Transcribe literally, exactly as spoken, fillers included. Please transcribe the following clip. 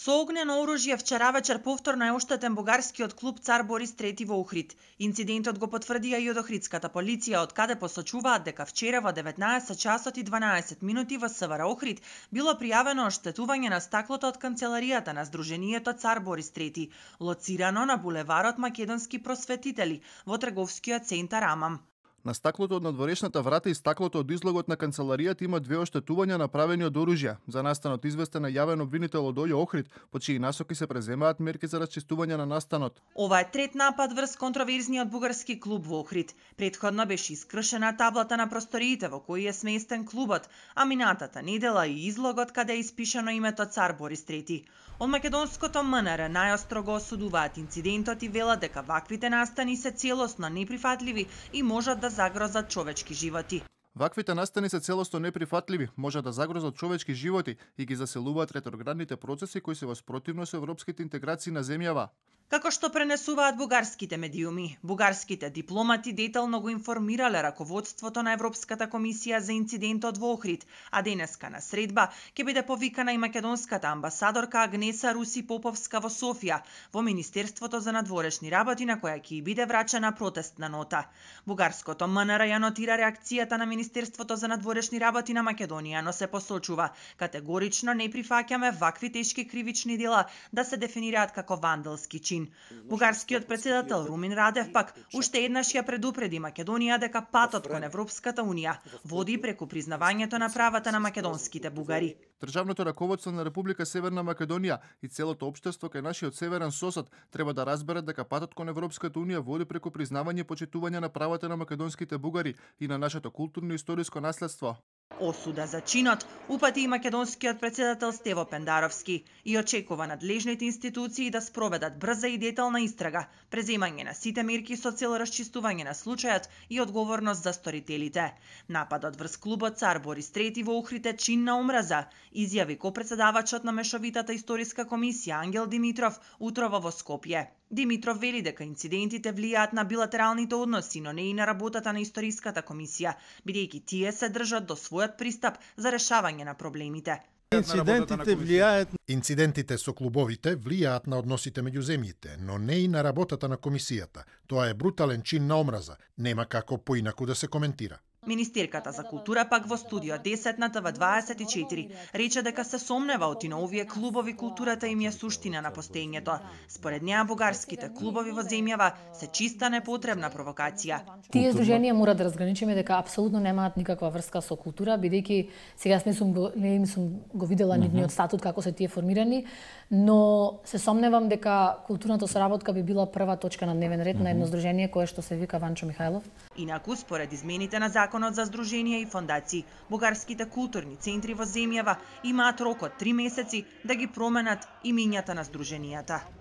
Со огнено оружје вчера вечер повторно е оштетен бугарскиот клуб Цар Борис трети во Охрид. Инцидентот го потврдија и од охридската полиција, од каде посочуваат дека вчера во деветнаесет часот и дванаесет минути во СВР Охрид било пријавено оштетување на стаклото од канцеларијата на Сдруженијето Цар Борис трети, лоцирано на булеварот Македонски просветители во трговскиот центар Амам. На стаклото од надворешната врата и стаклото од излогот на канцеларијата има две оштетувања направени од оружја. За настанот известен е јавен обвинител од Ојо Охрид, по чии насоки се преземаат мерки за расчистување на настанот. Ова е трет напад врз контроверзниот бугарски клуб во Охрид. Претходно беше искршена таблата на просториите во кои е сместен клубот, а минатата недела и излогот каде е испишано името Цар Борис трети. Од македонското МНР најостро го осудуваат инцидентот и велат дека ваквите настани се целосно неприфатливи и можат да загрозат човечки животи. Ваквите настани се целосно неприфатливи, може да загрозат човечки животи и ги заселуваат ретроградните процеси кои се во спротивност со европските интеграции на земјава. Како што пренесуваат бугарските медиуми, бугарските дипломати детално го информирале раководството на Европската комисија за инцидентот во Охрид, а денеска на средба ќе биде повикана и македонската амбасадорка Агнеса Руси Поповска во Софија, во Министерството за надворешни работи, на која ќе биде врачена протестна нота. Бугарското МНР ја нотира реакцијата на Министерството за надворешни работи на Македонија, но се посочува категорично не прифаќаме вакви тешки кривични дела да се дефинираат како вандалски чин. Бугарскиот председател Румен Радев пак уште еднаш ја предупреди Македонија дека патот кон Европската унија води преку признавањето на правата на македонските бугари. Државното раководство на Република Северна Македонија и целото општество кај нашиот северен сосед треба да разберат дека патот кон Европската унија води преку признавање и почитување на правата на македонските бугари и на нашето културно и историско наследство. Осуда за чинот упати и македонскиот председател Стево Пендаровски и очекува надлежните институции да спроведат брза и детална истрага, преземање на сите мерки со цел расчистување на случајот и одговорност за сторителите. Нападот врз клубот Цар Борис трети во Охрид е чин на омраза, изјави ко-председавачот на Мешовитата историска комисија Ангел Димитров утрово во Скопје. Димитров вели дека инцидентите влијаат на билатералните односи, но не и на работата на историската комисија, бидејќи тие се држат до својот пристап за решавање на проблемите. Инцидентите влијаат Инцидентите со клубовите влијаат на односите меѓу земјите, но не и на работата на комисијата. Тоа е брутален чин на омраза, нема како поинаку да се коментира. Министерката за култура пак во студио десет на Т В дваесет и четири рече дека се сомнева оти на овие клубови културата им е суштина на постоењето. Според неа бугарските клубови во земјава се чиста непотребна провокација. Тие здруженија мора да разграничиме дека апсолутно немаат никаква врска со култура, бидејќи сега не сум го, не сум го видела нивниот статут како се тие формирани, но се сомневам дека културната соработка би била прва точка на дневен ред на едно здружение кое што се вика Ванчо Михајлов. Инаку, според измените на Законот за здруженија и фондации, бугарските културни центри во земјава имаат рок од три месеци да ги променат имињата на здруженијата.